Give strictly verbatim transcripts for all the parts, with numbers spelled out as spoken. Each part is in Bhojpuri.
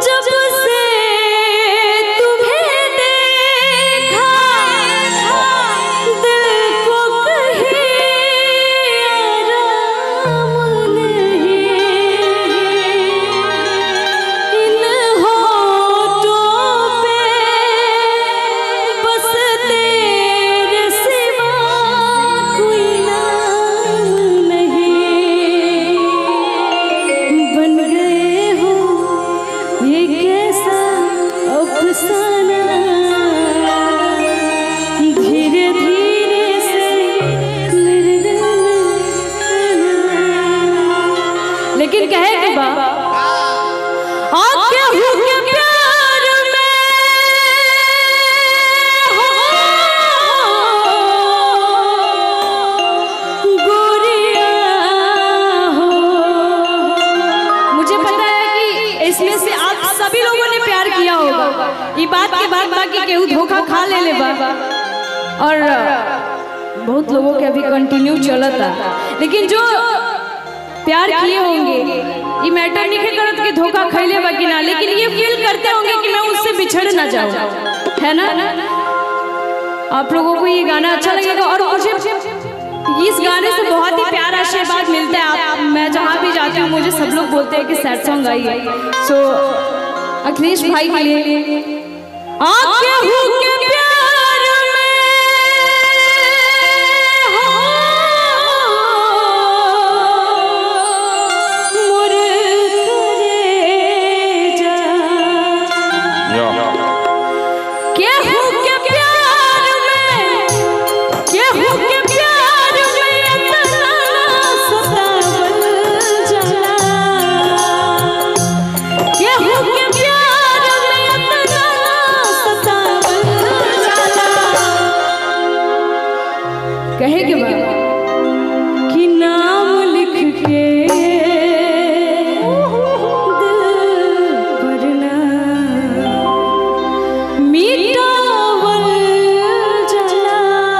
लेकिन कहे कि बा आके हूँ के प्यार में हो गोरिया हो। मुझे पता है कि इसमें से आप सभी लोगों ने प्यार किया होगा। ये बात के बाद बाकी केहू धोखा खा ले ले बा और बहुत लोगों के अभी कंटिन्यू चलता, लेकिन जो प्यार किए होंगे ये मैटर नहीं करत कि धोखा खैले बा कि ना, लेकिन ये फील करते होंगे कि मैं उससे बिछड़ ना जाऊं, है ना। आप लोगों को ये गाना अच्छा लगेगा और मुझे इस गाने से बहुत ही प्यार आशीर्वाद मिलता है। आप मैं जहाँ भी जाती हूँ मुझे सब लोग बोलते हैं कि सैड सॉन्ग आई है। सो अखिलेश भाई के लिए आके हूँ के प्यार कहे के बाद कि नाम लिख के दिल पर ना मिटावल जाला।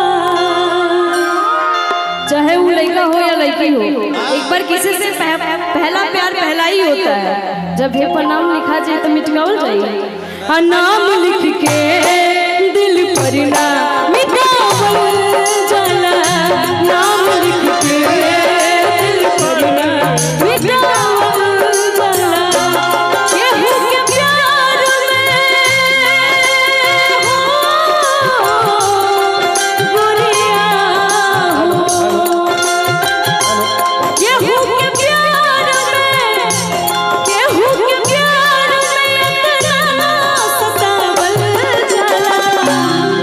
चाहे वो लड़का हो या लड़की हो, एक बार किसी से पह, पहला प्यार पहला ही होता है। जब हे पर नाम लिखा जाए तो मिटावल जाए। नाम लिख के दिल पर ना मिटावल जाला, नाम लिख के दिल पर ना मिटावल जाला। केहू के प्यार में हो गोरिया हो, केहू के प्यार में केहू के प्यार में इतना सतावल जाला।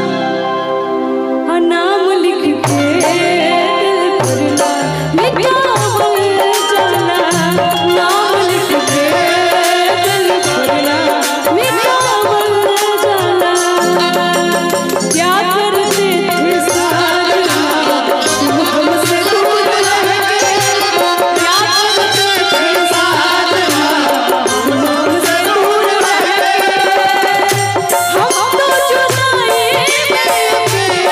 नाम लिख के दिल पर ना मिटावल जाला, नाम लिख के दिल पर ना मिटावल जाला। क्या करते थे साजना तुम हमसे दूर रह के, क्या करते थे साजना तुम हमसे दूर रह के। हम तो जुदाई में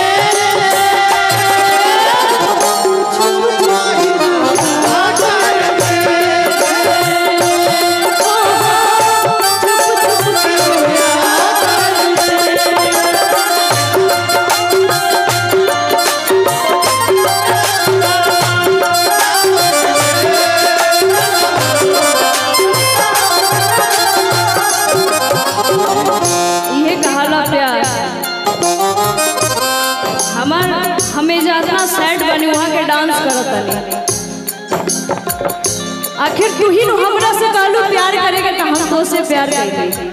ये कहाला प्यार हमार हमें ज्यादा सैड बनी वहाँ के डांस करत नहीं। आखिर तू ही हमरा से कहलू प्यार करेगा तो हम तो से प्यार करेंगे।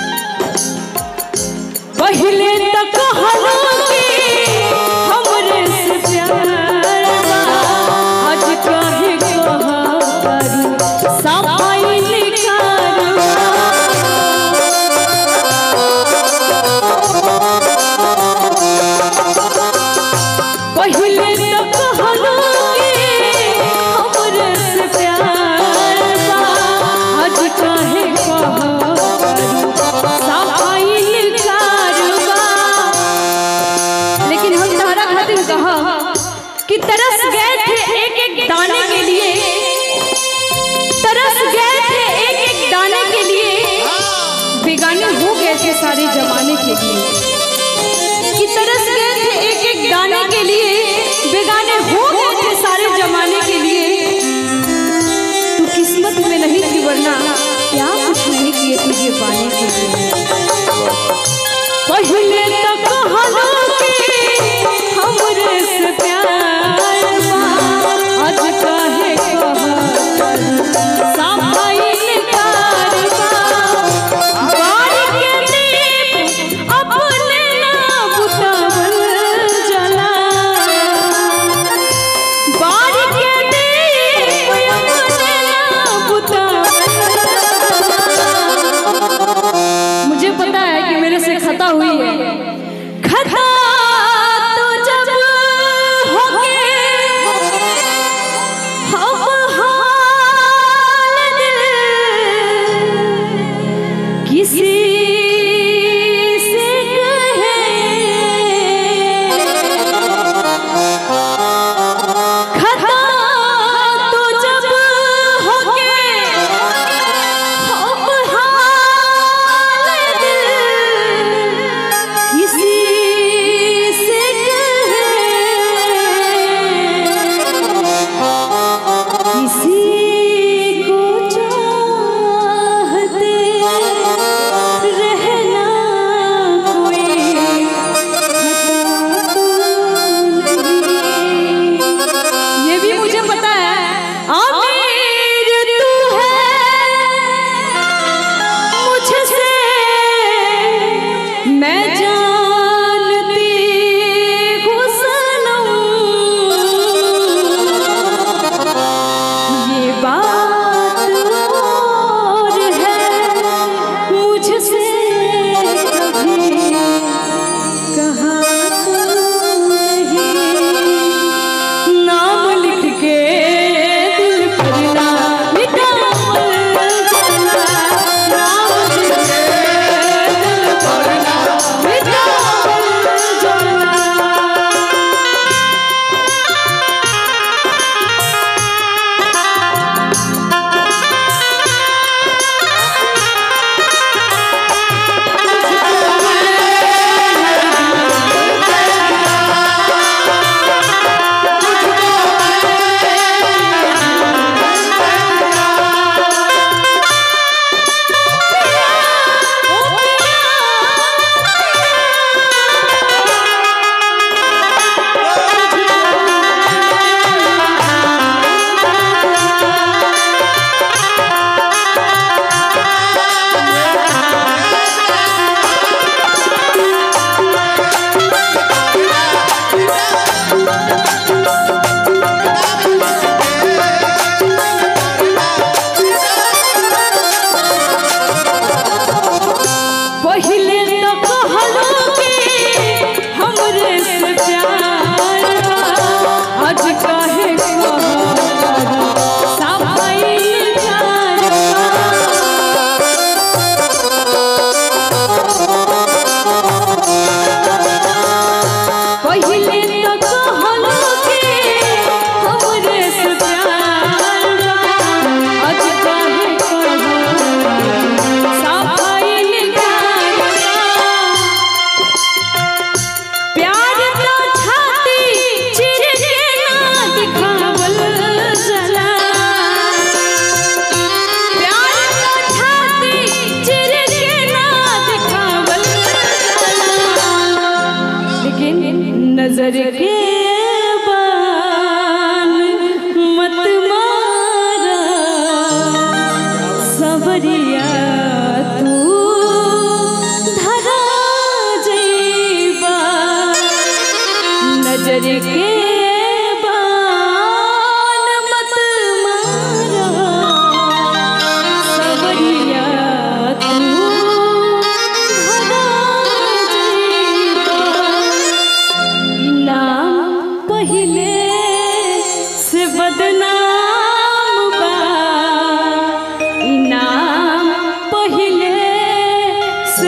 पहले तक कहलू कि हमरे से प्यार बा, आज काहे कहा करू सफाई निकारवा। पहले तक कहलू कि हमरे से प्यार बा, आज काहे कहा करू सफाई निकारवा।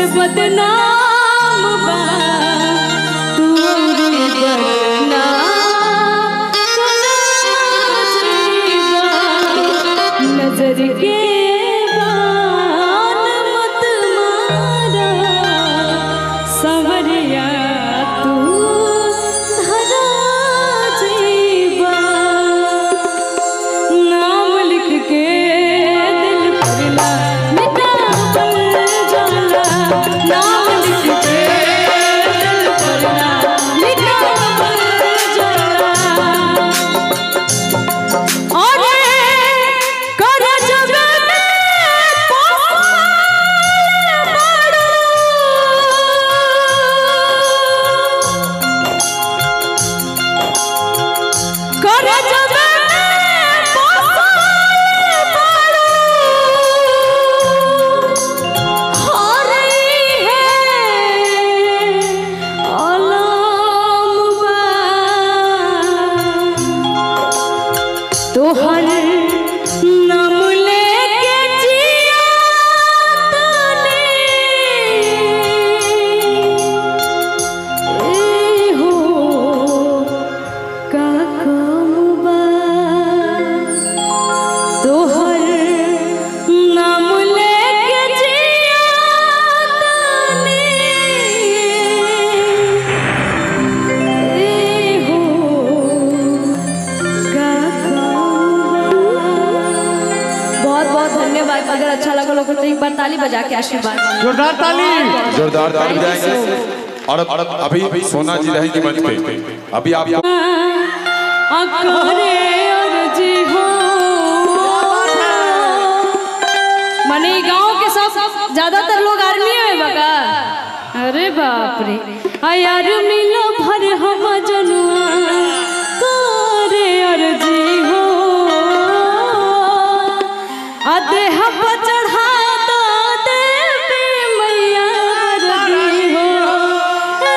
से बदनाम बा तू रे बदनाम नजर के बान मत मारा सवरिया तू धरा जीवा नाम लिख के दिल पर ना मिटा पल जाला नाम लिख के दिल पर ना मिटा पल जाला और कर जब में पोसल बाड़ू कर जब में पोसल बाड़ू हो रही है आलम बा तोहर नाम लेके जिया तने ए हो का काम बा तोहर नाम लेके जिया तने ए हो बहुत बहुत धन्यवाद। अगर अच्छा लगा लोगों को तो एक बार ताली बजा के आशीर्वाद जोरदार ताली जोरदार ताली बजाएंगे। और अभी सोना जी रहेंगी मंच पे। अभी आप अकरे अर्जी हो मने गांव के सब ज्यादातर लोग आर्मी में बका। अरे बाप रे यार मिलो भर हम जनुआ करे अर्जी हो अदेह पर चढ़ा दो देवी मैया रगी हो हे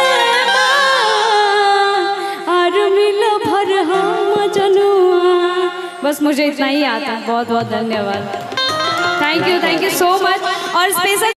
माँ, और मिलो भर हम जनुआ। बस मुझे इतना ही आता। बहुत बहुत धन्यवाद। Thank you thank you so much. और स्पेशल